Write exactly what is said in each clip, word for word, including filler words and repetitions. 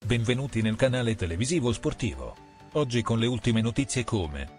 Benvenuti nel canale televisivo sportivo. Oggi con le ultime notizie come: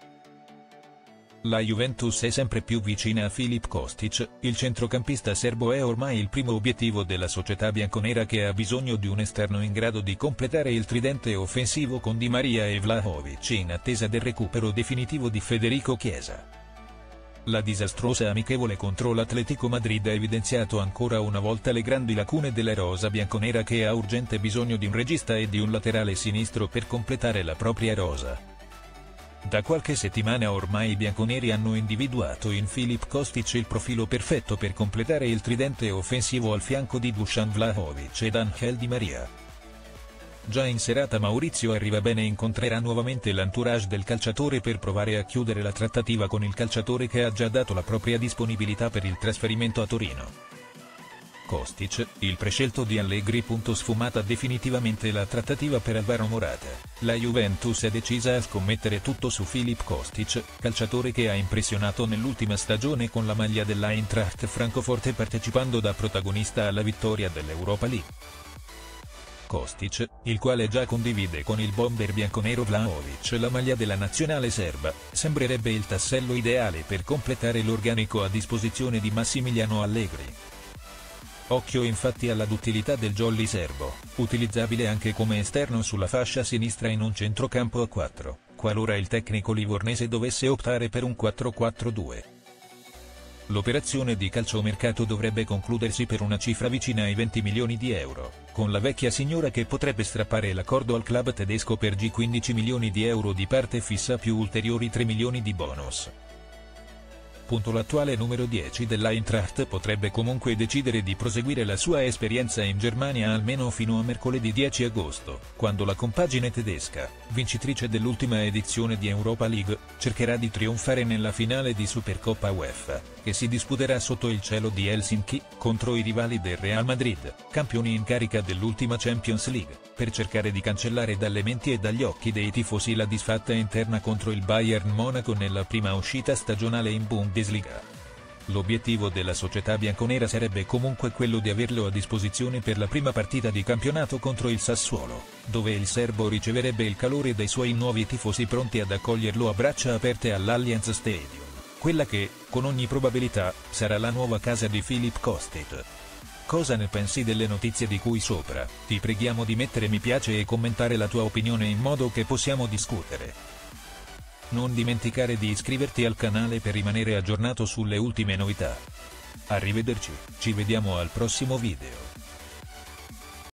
la Juventus è sempre più vicina a Filip Kostic, il centrocampista serbo è ormai il primo obiettivo della società bianconera che ha bisogno di un esterno in grado di completare il tridente offensivo con Di Maria e Vlahovic in attesa del recupero definitivo di Federico Chiesa. La disastrosa amichevole contro l'Atletico Madrid ha evidenziato ancora una volta le grandi lacune della rosa bianconera che ha urgente bisogno di un regista e di un laterale sinistro per completare la propria rosa. Da qualche settimana ormai i bianconeri hanno individuato in Filip Kostic il profilo perfetto per completare il tridente offensivo al fianco di Dusan Vlahovic ed Angel Di Maria. Già in serata Maurizio Arrivabene incontrerà nuovamente l'entourage del calciatore per provare a chiudere la trattativa con il calciatore che ha già dato la propria disponibilità per il trasferimento a Torino. Kostic, il prescelto di Allegri. Sfumata definitivamente la trattativa per Alvaro Morata, la Juventus è decisa a scommettere tutto su Filip Kostic, calciatore che ha impressionato nell'ultima stagione con la maglia dell'Eintracht Francoforte partecipando da protagonista alla vittoria dell'Europa League. Kostic, il quale già condivide con il bomber bianconero Vlahovic la maglia della nazionale serba, sembrerebbe il tassello ideale per completare l'organico a disposizione di Massimiliano Allegri. Occhio infatti alla duttilità del jolly serbo, utilizzabile anche come esterno sulla fascia sinistra in un centrocampo a quattro, qualora il tecnico livornese dovesse optare per un quattro quattro due. L'operazione di calciomercato dovrebbe concludersi per una cifra vicina ai venti milioni di euro, con la vecchia signora che potrebbe strappare l'accordo al club tedesco per quindici milioni di euro di parte fissa più ulteriori tre milioni di bonus. L'attuale numero dieci dell'Eintracht potrebbe comunque decidere di proseguire la sua esperienza in Germania almeno fino a mercoledì dieci agosto, quando la compagine tedesca, vincitrice dell'ultima edizione di Europa League, cercherà di trionfare nella finale di Supercoppa UEFA, che si disputerà sotto il cielo di Helsinki, contro i rivali del Real Madrid, campioni in carica dell'ultima Champions League, per cercare di cancellare dalle menti e dagli occhi dei tifosi la disfatta interna contro il Bayern Monaco nella prima uscita stagionale in Bundesliga. L'obiettivo della società bianconera sarebbe comunque quello di averlo a disposizione per la prima partita di campionato contro il Sassuolo, dove il serbo riceverebbe il calore dei suoi nuovi tifosi pronti ad accoglierlo a braccia aperte all'Allianz Stadium, quella che, con ogni probabilità, sarà la nuova casa di Filip Kostic. Cosa ne pensi delle notizie di cui sopra? Ti preghiamo di mettere mi piace e commentare la tua opinione in modo che possiamo discutere. Non dimenticare di iscriverti al canale per rimanere aggiornato sulle ultime novità. Arrivederci, ci vediamo al prossimo video.